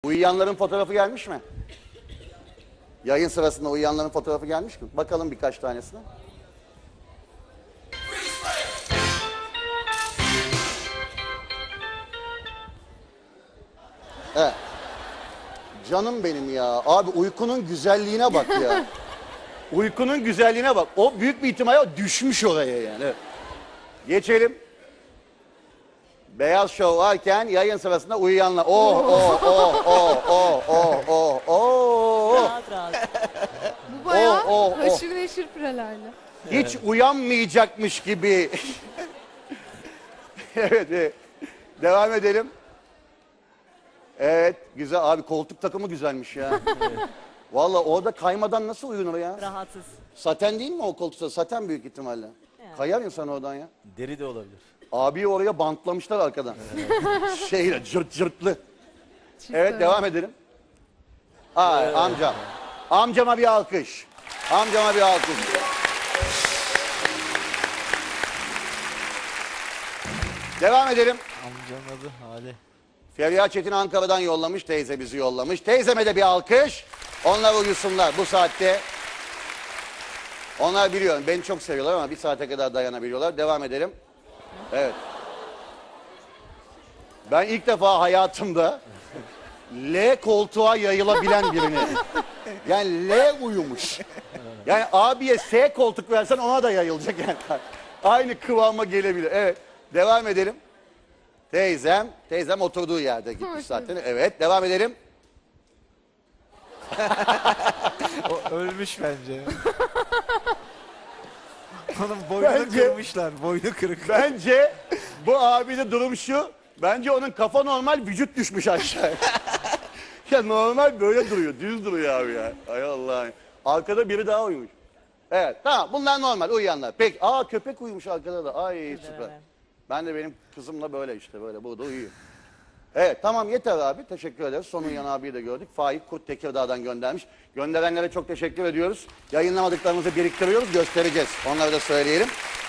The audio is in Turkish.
Uyuyanların fotoğrafı gelmiş mi? Yayın sırasında uyuyanların fotoğrafı gelmiş mi? Bakalım birkaç tanesine. Evet. Canım benim ya. Abi uykunun güzelliğine bak ya. Uykunun güzelliğine bak. O büyük bir ihtimalle düşmüş oraya yani. Evet. Geçelim. Beyaz Show varken yayın sırasında uyuyanlar. Rahat rahat. Bu bayağı Oh. haşır neşir pirelerle. Hiç uyanmayacakmış gibi. Evet. Devam edelim. Evet, güzel abi, koltuk takımı güzelmiş ya. Vallahi orada kaymadan nasıl uyunur ya? Rahatsız. Saten değil mi o koltukta? Saten büyük ihtimalle. Kayar insan oradan ya. Deri de olabilir. Abi oraya bantlamışlar arkadan. Şeyle cırt cırtlı. Çift Evet, öyle. devam edelim. Amcam. Amcama bir alkış. Amcama bir alkış. Devam edelim. Amcanın adı Hale. Feriha Çetin Ankara'dan yollamış, teyze bizi yollamış. Teyzeme de bir alkış. Onlar uyusunlar bu saatte. Onlar biliyorum, beni çok seviyorlar ama bir saate kadar dayanabiliyorlar. Devam edelim. Evet. Ben ilk defa hayatımda L koltuğa yayılabilen birini. Yani L uyumuş. Yani abiye S koltuk versen ona da yayılacak yani. Aynı kıvama gelebilir. Evet. Devam edelim. Teyzem oturduğu yerde gitmiş zaten. Evet, devam edelim. O ölmüş bence. Onun boynunu kırmışlar. Boynu kırık. Bence bu abide durum şu. Bence onun kafa normal, vücut düşmüş aşağıya. Ya normal böyle duruyor, düz duruyor abi ya. Ay Allah. Arkada biri daha uyumuş. Evet, tamam, bunlar normal uyuyanlar. Peki, köpek uyumuş arkada da. Ay süper. Ben de benim kızımla böyle işte, böyle burada uyuyor. Evet, tamam, yeter abi, teşekkür ederiz. Son uyuyan abiyi de gördük. Faik Kurt Tekirdağ'dan göndermiş. Gönderenlere çok teşekkür ediyoruz. Yayınlamadıklarımızı biriktiriyoruz, göstereceğiz. Onları da söyleyelim.